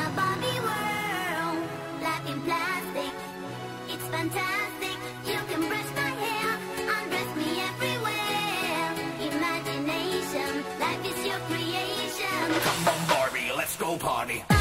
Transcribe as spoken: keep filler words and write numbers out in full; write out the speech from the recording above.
a Barbie world, life in plastic. It's fantastic. You can brush my hair, undress me everywhere. Imagination, life is your creation. Come on, Barbie, let's go party.